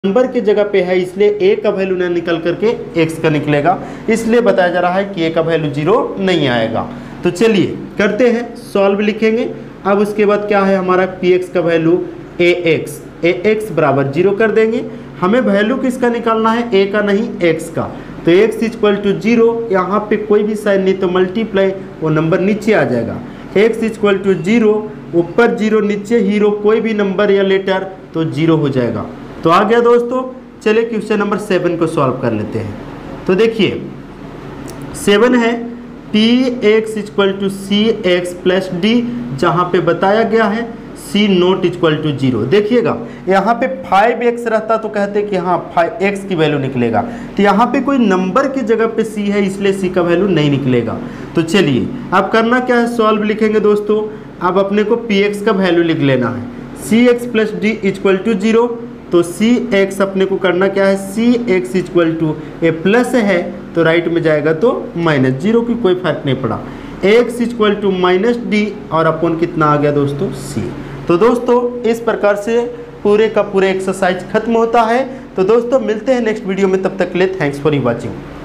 Number की जगह पे है इसलिए ए का वैल्यू ना निकल करके एक्स का निकलेगा, इसलिए बताया जा रहा है कि ए का वैल्यू 0 नहीं आएगा। तो चलिए करते हैं, सॉल्व लिखेंगे। अब उसके बाद क्या है हमारा पी एक्स का वैल्यू ए एक्स बराबर 0 कर देंगे। हमें वैल्यू किसका निकालना है, ए का नहीं एक्स का। तो एक्स इक्वल टू 0, यहाँ पे कोई भी साइन नहीं तो मल्टीप्लाई, वो नंबर नीचे आ जाएगा। एक्स इक्वल टू 0, ऊपर 0 नीचे हीरो, कोई भी नंबर या लेटर तो 0 हो जाएगा। तो आ गया दोस्तों। चलिए क्वेश्चन नंबर 7 को सॉल्व कर लेते हैं। तो देखिए 7 है P X equal to C X plus D, जहाँ पे बताया गया है सी नॉट इक्वल टू 0। देखिएगा यहाँ पे 5x रहता तो कहते कि हाँ 5x की वैल्यू निकलेगा, तो यहाँ पे कोई नंबर की जगह पे c है इसलिए c का वैल्यू नहीं निकलेगा। तो चलिए अब करना क्या है, सॉल्व लिखेंगे दोस्तों। अब अपने को px का वैल्यू लिख लेना है, cx plus D equal to 0। तो cx अपने को करना क्या है, cx equal to A plus है तो राइट में जाएगा तो माइनस, 0 की कोई फर्क नहीं पड़ा। x equal to minus D और अपन कितना आ गया दोस्तों c। तो दोस्तों इस प्रकार से पूरे का पूरे एक्सरसाइज खत्म होता है। तो दोस्तों मिलते हैं नेक्स्ट वीडियो में, तब तक के लिए थैंक्स फॉर वॉचिंग।